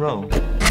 roll.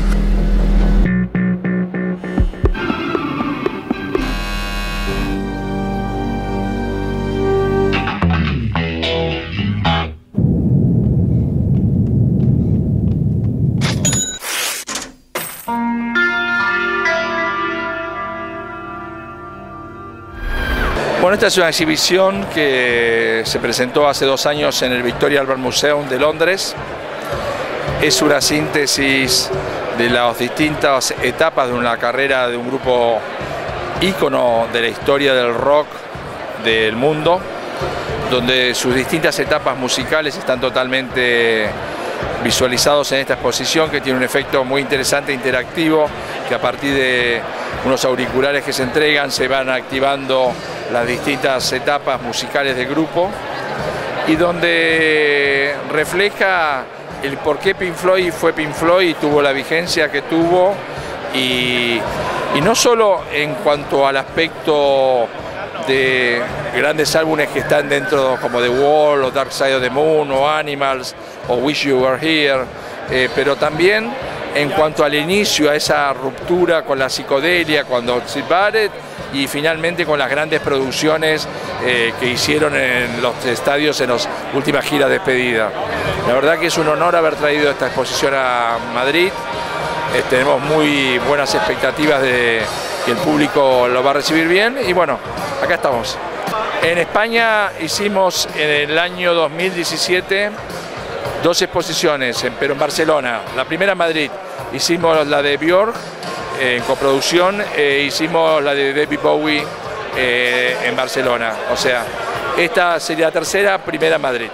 Bueno, esta es una exhibición que se presentó hace 2 años en el Victoria Albert Museum de Londres. Es una síntesis de las distintas etapas de una carrera de un grupo ícono de la historia del rock del mundo, donde sus distintas etapas musicales están totalmente visualizados en esta exposición, que tiene un efecto muy interesante, interactivo, que a partir de unos auriculares que se entregan se van activando las distintas etapas musicales del grupo, y donde refleja el por qué Pink Floyd fue Pink Floyd y tuvo la vigencia que tuvo, y no solo en cuanto al aspecto de grandes álbumes que están dentro, como The Wall o Dark Side of the Moon o Animals o Wish You Were Here, pero también en cuanto al inicio, a esa ruptura con la psicodelia, cuando Syd Barrett, y finalmente con las grandes producciones que hicieron en los estadios en las últimas giras de despedida. La verdad que es un honor haber traído esta exposición a Madrid. Tenemos muy buenas expectativas de que el público lo va a recibir bien, y bueno, acá estamos. En España hicimos en el año 2017 2 exposiciones, pero en Barcelona. La primera en Madrid, hicimos la de Björk en coproducción, hicimos la de David Bowie en Barcelona. O sea, esta sería la tercera, primera en Madrid.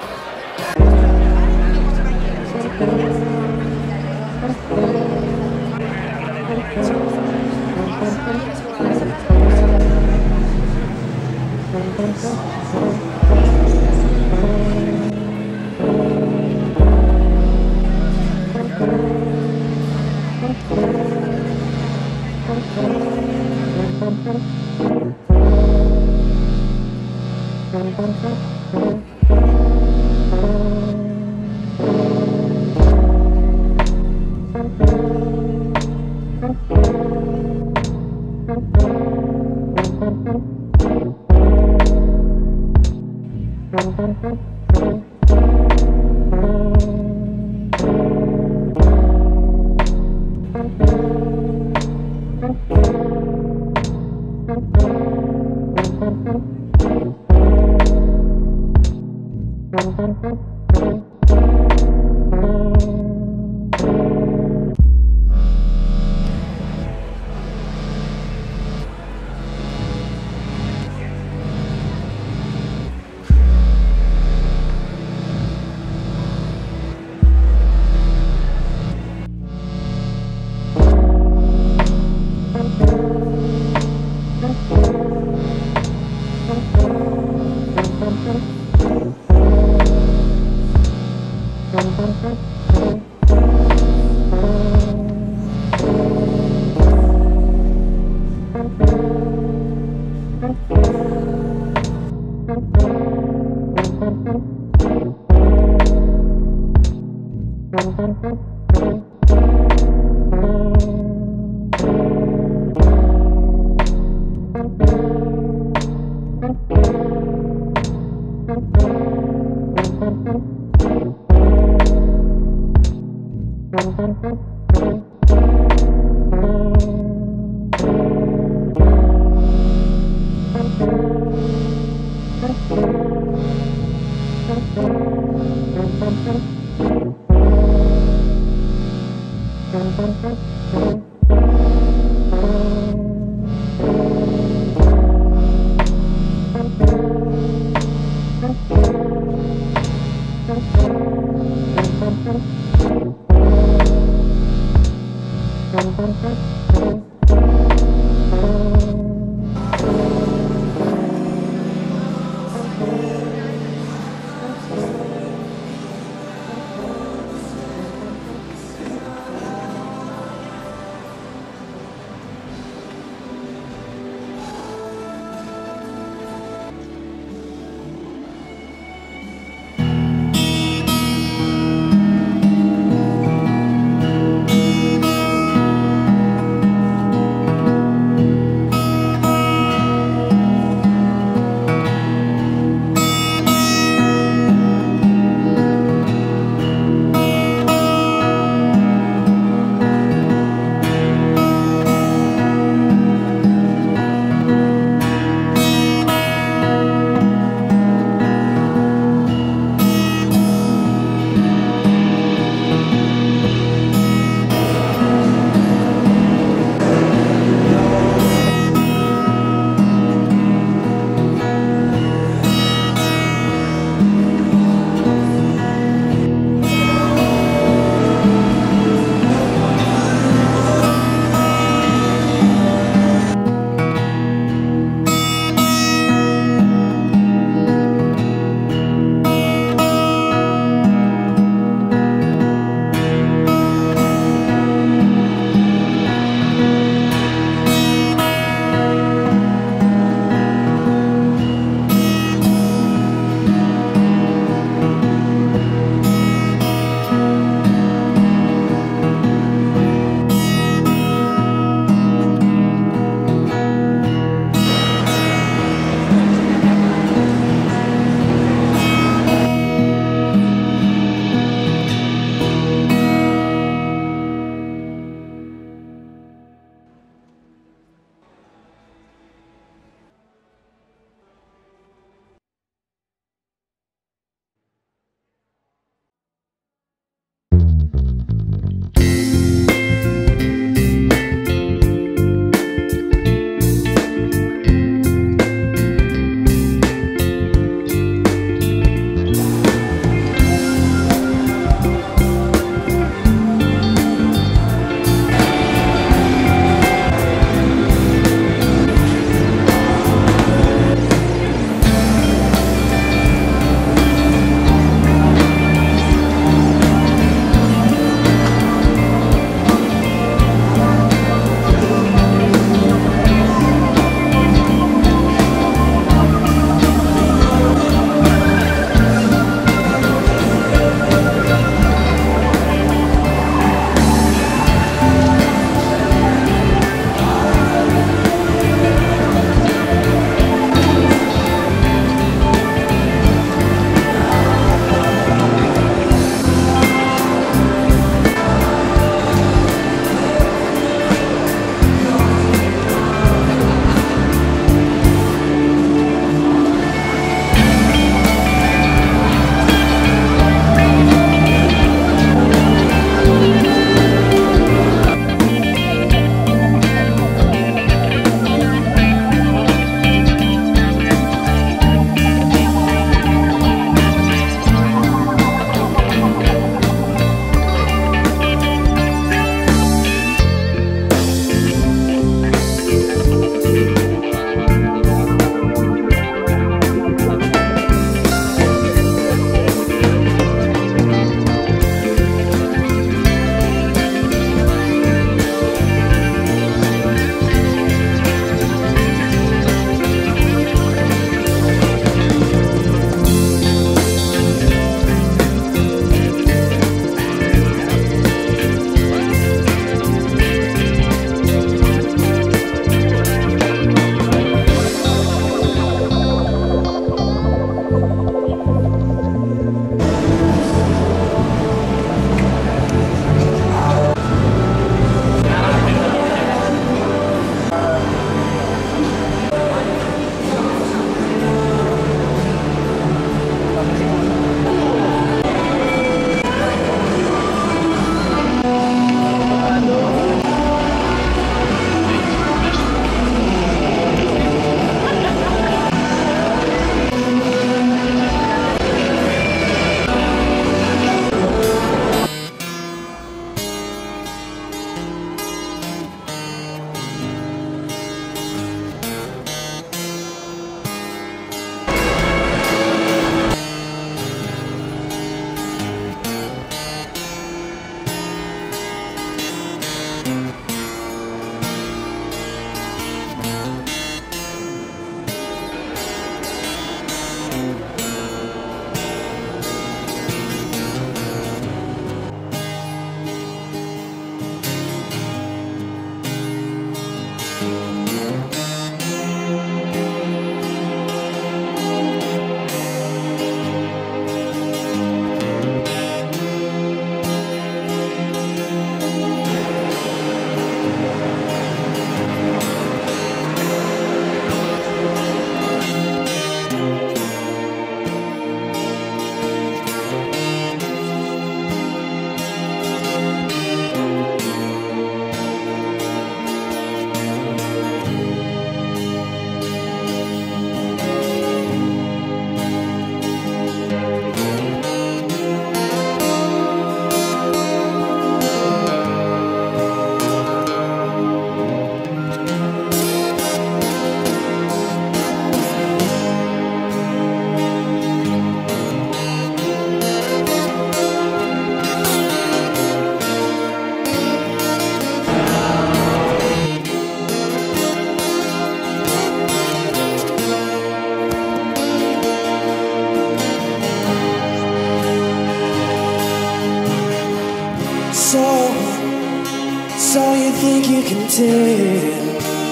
tell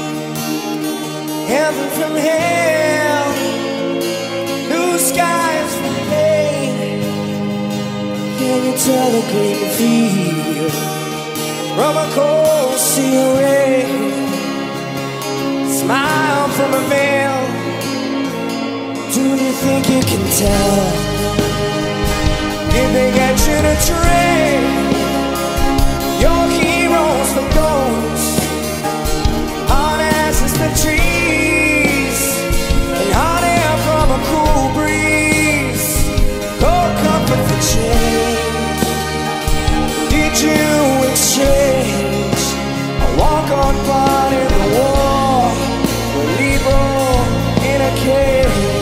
heaven from hell, blue skies from pain. Can you tell a green field from a cold sea of rain? Smile from a veil. Do you think you can tell? Did they get you to trade your heroes for ghosts? Hot asses the trees, and hot air from a cool breeze. Cold comfort for change. Did you exchange a walk-on part in the war, a Libra in a cage?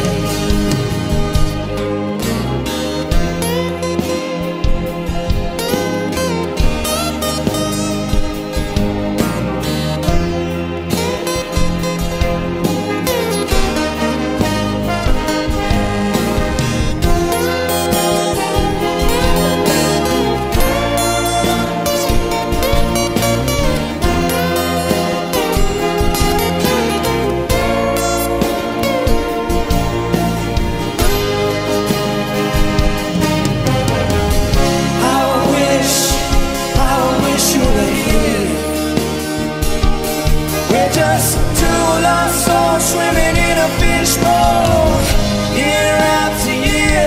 Swimming in a fishbowl, year after year,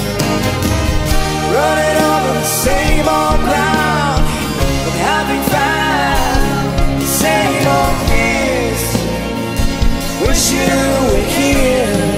running over the same old ground, but having found the same old fears. Wish you were here.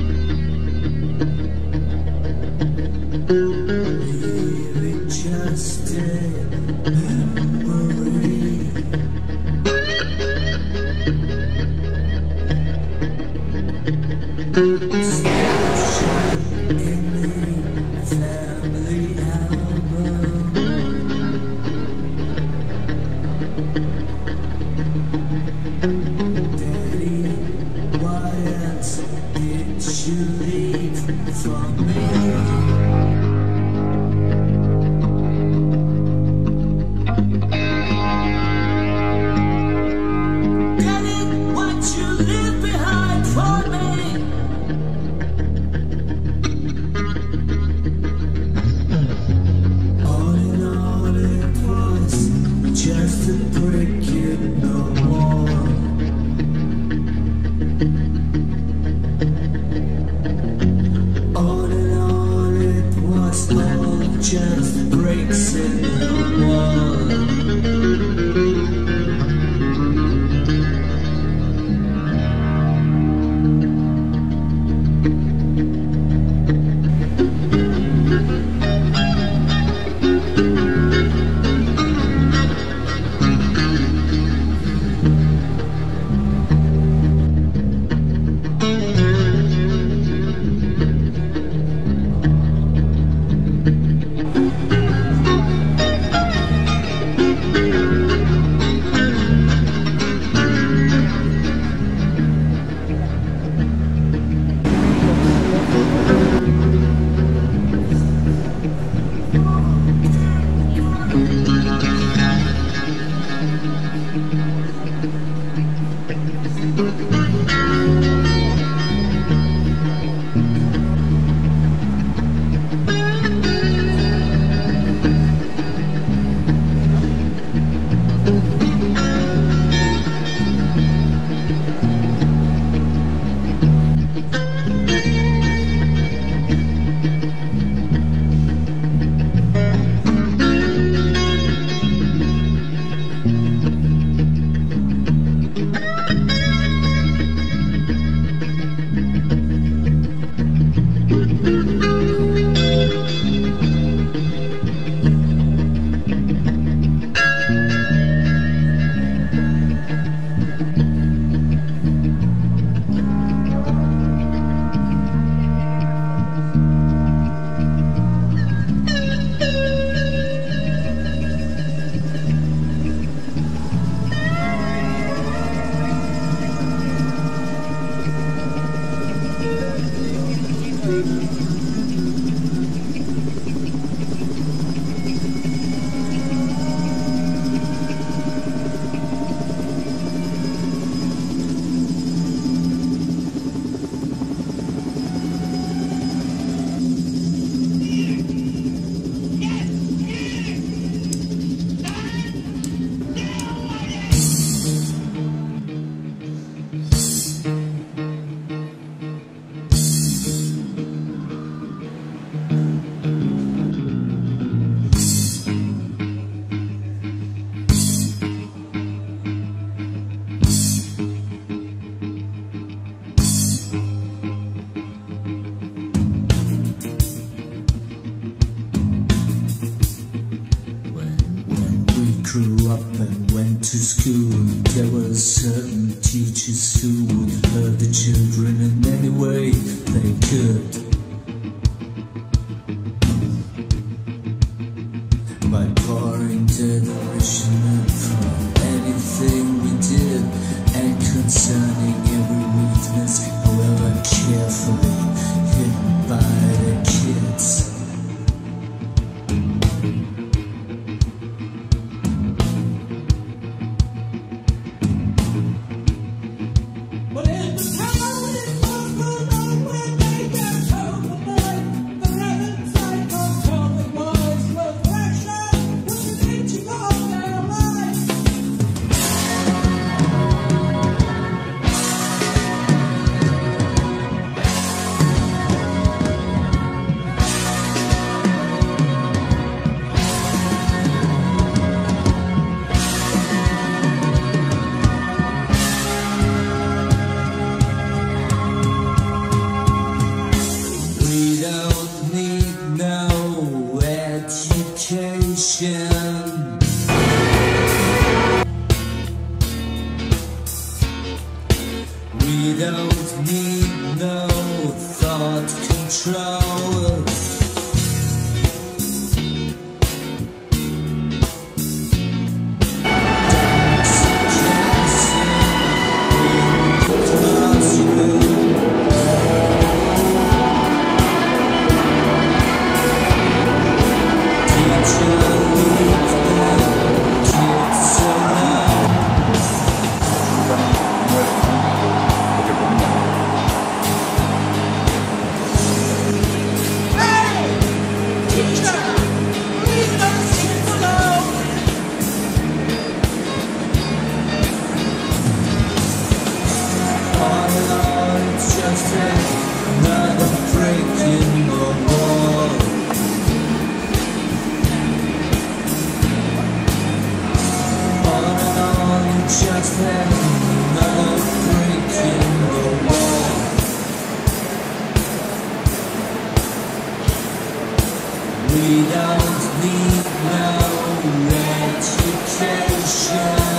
Just all just breaks in the wall. Grew up and went to school. There were certain teachers who would hurt the children in any way they could. By pouring derision from anything we did, and concerning every weakness, however carefully hidden by the kids. We don't need no thought control. Another break in the wall. We don't need no education.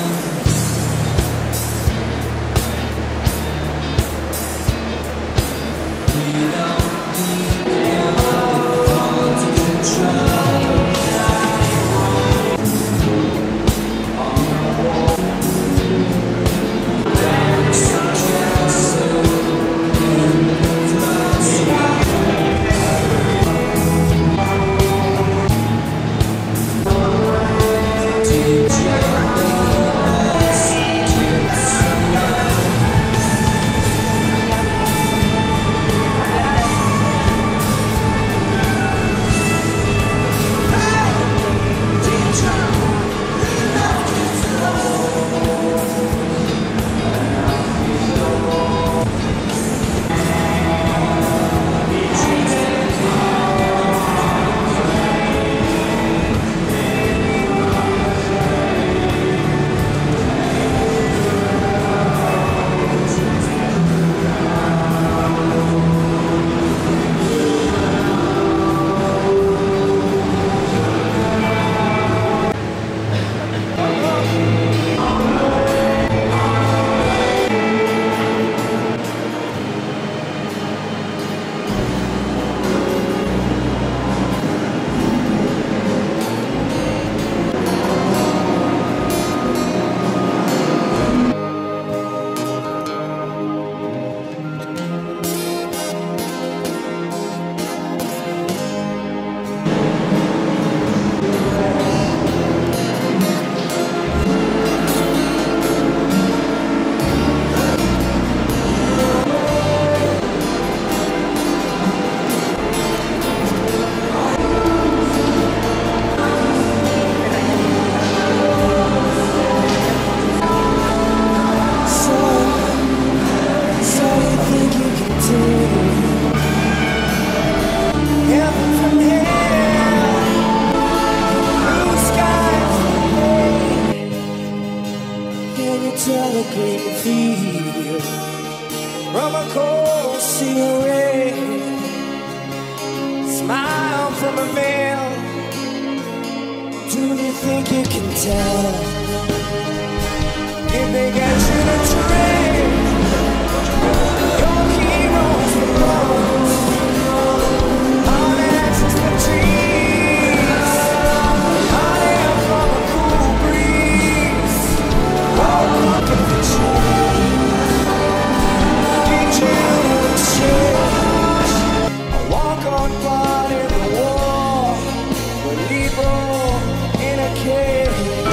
We don't need no thought control. Tell a green field from a cold sea ray, smile from a veil. Do you think you can tell if they got you to trade your heroes for bones? All that's just the trees, hot air from a cool breeze. Look at the change, get you to change. I walk on part in the war, but Libro in a cave.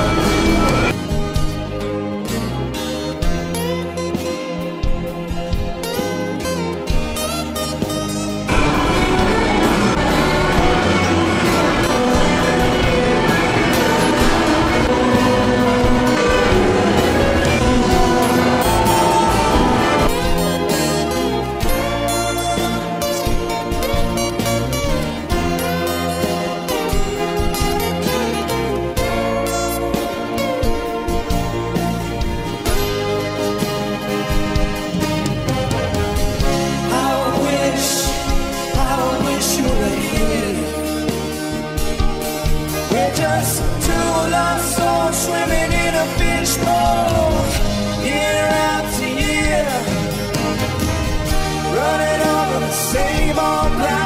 Just two lost souls swimming in a fishbowl, year after year, running over the same old ground.